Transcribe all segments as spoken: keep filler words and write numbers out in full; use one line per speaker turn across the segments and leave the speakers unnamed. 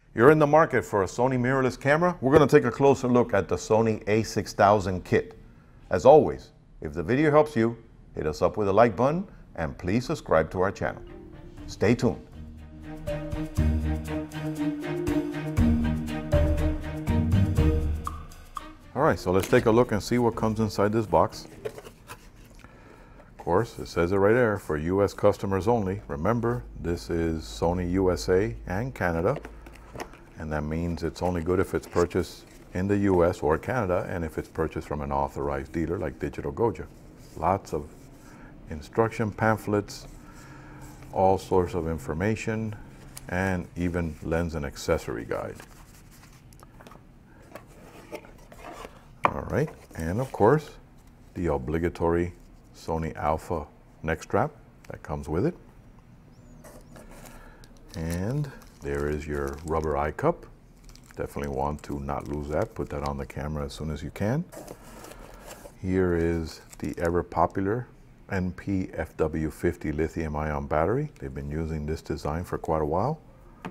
You're in the market for a Sony mirrorless camera? We're going to take a closer look at the Sony A six thousand kit. As always, if the video helps you, hit us up with a like button and please subscribe to our channel. Stay tuned. All right, so let's take a look and see what comes inside this box. Of course, it says it right there, for U S customers only. Remember, this is Sony U S A and Canada, and that means it's only good if it's purchased in the U S or Canada, and if it's purchased from an authorized dealer like Digital Goja. Lots of instruction pamphlets, all sorts of information, and even lens and accessory guide. All right, and of course, the obligatory Sony Alpha neck strap that comes with it. And there is your rubber eye cup. Definitely want to not lose that. Put that on the camera as soon as you can. Here is the ever popular N P F W fifty lithium ion battery. They've been using this design for quite a while.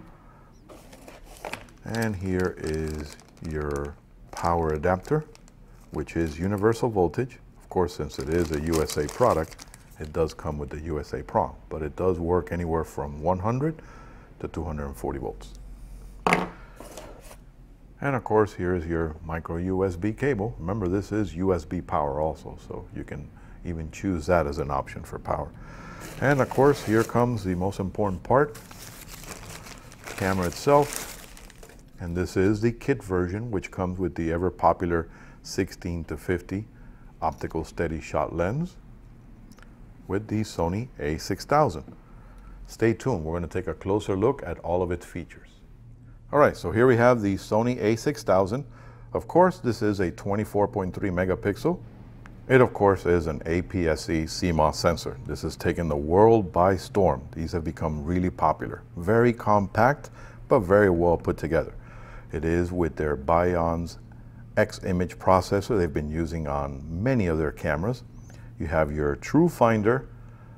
And here is your power adapter, which is universal voltage. Of course, since it is a U S A product, it does come with the U S A prong, but it does work anywhere from one hundred to two hundred forty volts. And of course, here's your micro U S B cable. Remember, this is U S B power also, so you can even choose that as an option for power. And of course, here comes the most important part, the camera itself. And this is the kit version, which comes with the ever popular sixteen to fifty optical steady shot lens with the Sony A six thousand. Stay tuned, we're going to take a closer look at all of its features. All right, so here we have the Sony A six thousand. Of course, this is a twenty-four point three megapixel. It, of course, is an A P S C C M O S sensor. This has taken the world by storm. These have become really popular. Very compact, but very well put together. It is with their BIONZ X image processor they've been using on many of their cameras. You have your Tru-Finder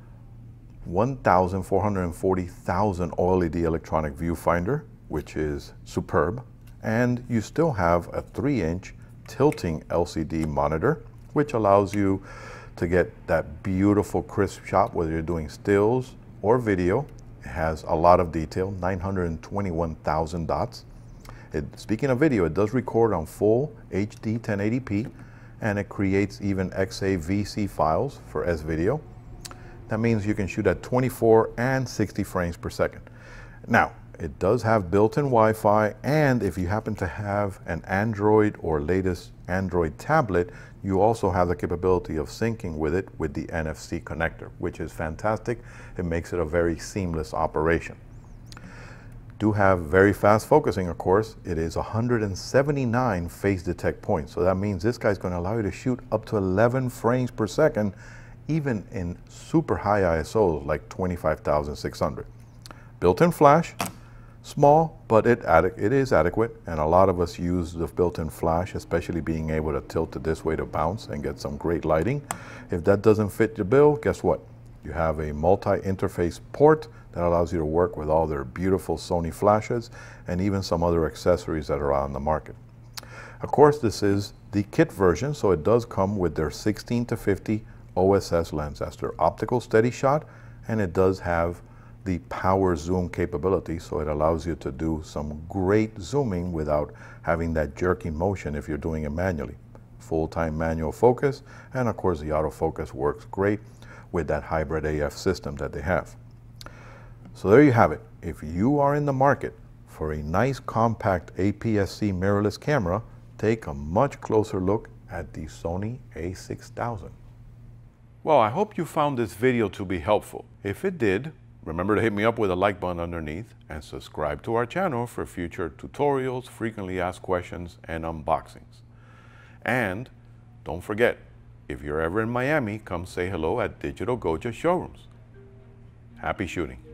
one thousand four hundred forty thousand O L E D electronic viewfinder, which is superb. And you still have a three inch tilting L C D monitor, which allows you to get that beautiful crisp shot, whether you're doing stills or video. It has a lot of detail, nine hundred twenty-one thousand dots. It, speaking of video, it does record on full H D ten eighty p, and it creates even X A V C files for S-video. That means you can shoot at twenty-four and sixty frames per second. Now, it does have built-in Wi-Fi, and if you happen to have an Android or latest Android tablet, you also have the capability of syncing with it with the N F C connector, which is fantastic. It makes it a very seamless operation. Do have very fast focusing, of course. It is one hundred seventy-nine phase detect points. So that means this guy's going to allow you to shoot up to eleven frames per second, even in super high I S Os like twenty-five thousand six hundred. Built-in flash, small, but it, it is adequate. And a lot of us use the built-in flash, especially being able to tilt it this way to bounce and get some great lighting. If that doesn't fit your bill, guess what? You have a multi-interface port that allows you to work with all their beautiful Sony flashes and even some other accessories that are on the market. Of course, this is the kit version, so it does come with their sixteen to fifty O S S lens. That's their optical steady shot, and it does have the power zoom capability, so it allows you to do some great zooming without having that jerky motion if you're doing it manually. Full-time manual focus, and of course the autofocus works great with that hybrid A F system that they have. So there you have it. If you are in the market for a nice compact A P S C mirrorless camera, take a much closer look at the Sony A six thousand. Well, I hope you found this video to be helpful. If it did, remember to hit me up with a like button underneath and subscribe to our channel for future tutorials, frequently asked questions, and unboxings. And don't forget, if you're ever in Miami, come say hello at Digital Goja showrooms. Happy shooting.